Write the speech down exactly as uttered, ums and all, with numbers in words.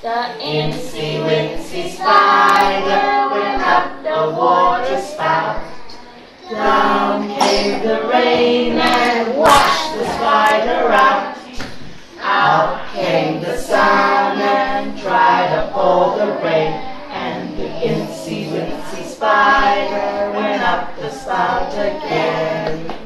The incy wincy spider went up the water spout. Down came the rain and washed the spider out. Out came the sun and dried up all the rain. And the incy wincy spider went up the spout again.